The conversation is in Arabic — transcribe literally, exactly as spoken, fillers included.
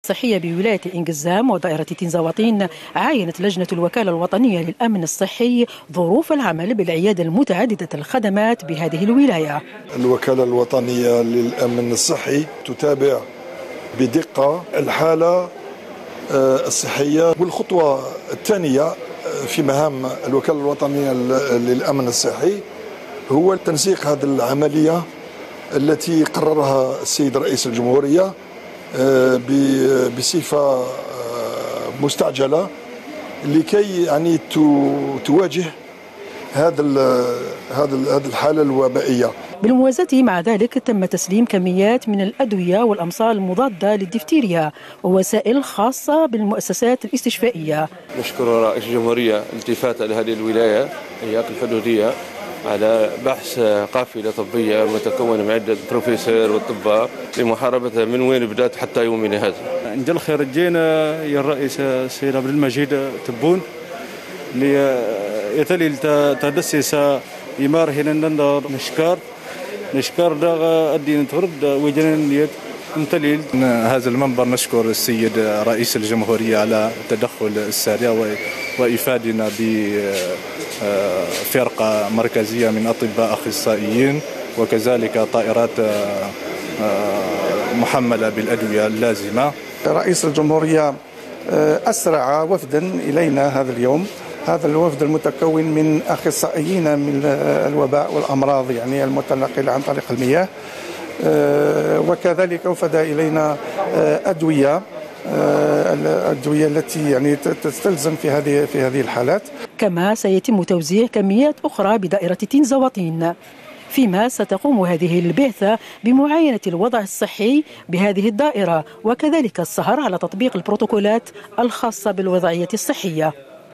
الصحية بولاية إنقزام ودائرة تنزواطين عاينت لجنة الوكالة الوطنية للأمن الصحي ظروف العمل بالعيادة المتعددة الخدمات بهذه الولاية. الوكالة الوطنية للأمن الصحي تتابع بدقة الحالة الصحية، والخطوة الثانية في مهام الوكالة الوطنية للأمن الصحي هو تنسيق هذه العملية التي قررها السيد رئيس الجمهورية بصفة مستعجلة لكي يعني تواجه هذا هذا هذه الحالة الوبائية. بالموازاة مع ذلك تم تسليم كميات من الأدوية والأمصال المضادة للدفتيريا ووسائل خاصة بالمؤسسات الاستشفائية. نشكر رئيس الجمهورية التفاته لهذه الولاية هي الحدودية على بحث قافلة طبية متكونة من عدة بروفيسور والطباء لمحاربتها من وين بدأت حتى يومنا هذا. إن جل خير جينا يا الرئيس السيد عبد المجيد تبون ليتلي تدسس إمار هنا نشكر نشكر دا الدين ترد وجنن نتليل. هذا المنبر نشكر السيد رئيس الجمهورية على التدخل السريع وإفادنا بفرقة مركزية من أطباء أخصائيين وكذلك طائرات محملة بالأدوية اللازمة. رئيس الجمهورية أسرع وفدا إلينا هذا اليوم، هذا الوفد المتكون من أخصائيين من الوباء والأمراض يعني المتنقلة عن طريق المياه، وكذلك وفد إلينا أدوية الأدوية التي يعني تستلزم في هذه في هذه الحالات. كما سيتم توزيع كميات أخرى بدائرة تنزواطين، فيما ستقوم هذه البعثة بمعاينة الوضع الصحي بهذه الدائرة وكذلك السهر على تطبيق البروتوكولات الخاصة بالوضعية الصحية.